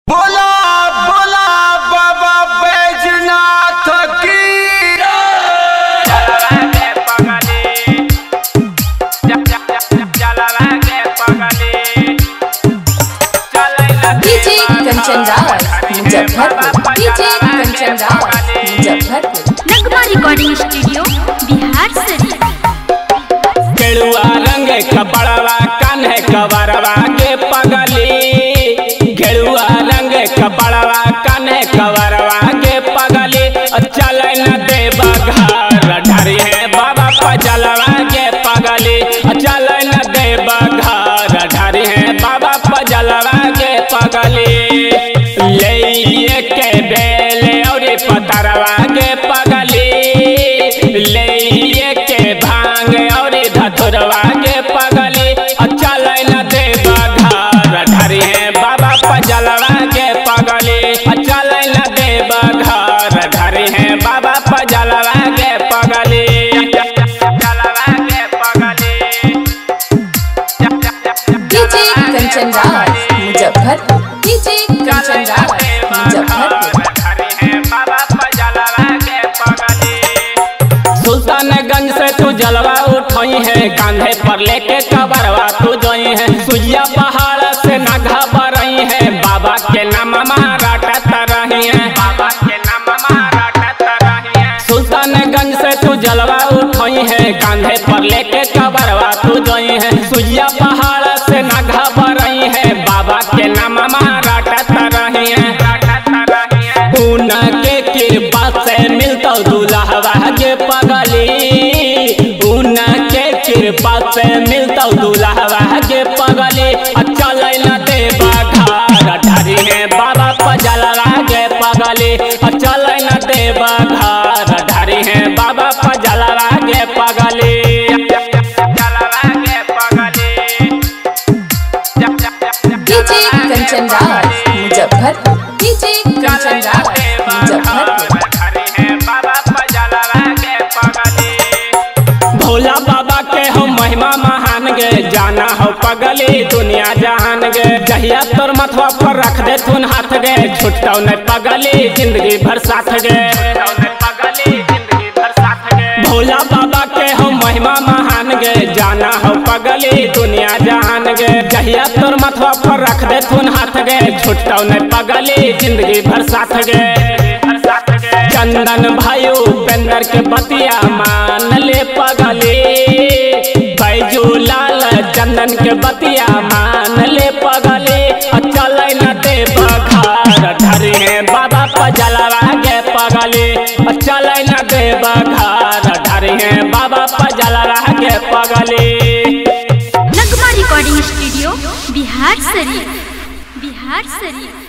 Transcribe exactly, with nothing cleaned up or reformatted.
बोला बोला बाबा बैजनाथ की। DJ Kanchan Raj Muzaffarpur, DJ Kanchan Raj Muzaffarpur. Nagma recording studio Bihar Sharif. केड़ुआ रंग कपड़वा कान्हे कवरवा के पगली, घेड़ुआ रंग कपड़वा कान्हे कवरवा के पगली। चल न देवा घर ढारी है बाबा पजलवा के पगली, चल न देवा घर ढारी है बाबा पजलवा के पगली। ले के बेल और पतरवा के पगली, ले के भांग और धतुरवा के पगली। चल न देवा घर ढारी है बाबा पजलवा के पगली, चल न देवा घर ढारी है बाबा पजलवा के पगली। DJ Kanchan Raj Muzaffarpur, DJ Kanchan Raj Muzaffarpur. सुल्तानगंज से तू जलवा उठाई है, कांधे पर लेके कबरवा तू जोई है। सुइया पहाड़ से ना घबराई है, बाबा के नाम रटत रही है, बाबा के नाम रटत रही है। सुल्तानगंज से तू जलवा उठाई है, कांधे पर लेके कबरवा तू जोई है। सुइया पहाड़ से ना घबराई है, बाबा के नाम रटत रही है। उनके कृपा से मिलता दुल्हवा के पगली, उनके कृपा से मिलता दुल्हवा के पगली। चल न देवा घर ढारी है बाबा पजलवा के पगली, चल न देवा घर ढारी है बाबा पजलवा के पगली। DJ Kanchan Raj Muzaffarpur, DJ Kanchan Raj Muzaffarpur. भोला बाबा के हो महिमा महान गे, जाना हो पगली दुनिया जहान गे। जहिया तोर मथवा पर रख दे तुन हाथ गे, छुटता न पगली जिंदगी भर साथ गे। भोला बाबा के हो महिमा महान गे, जाना हो पगली दुनिया जहान गे। जहिया तोर मथवा पर रख दे तुन हाथ गे, छुटता न पगली जिंदगी भर साथ गे। चंदन भाई उपेंद्र के बतिया मान ले पगली, बैजू लाल चंदन के बतिया मान ले पगली। चल न देवा घर ढारी है बाबा पजलवा के पगली, चल न देवा घर ढारी है बाबा पजलवा के पगली। नगमा रिकॉर्डिंग स्टूडियो बिहार शरीफ, बिहार शरीफ।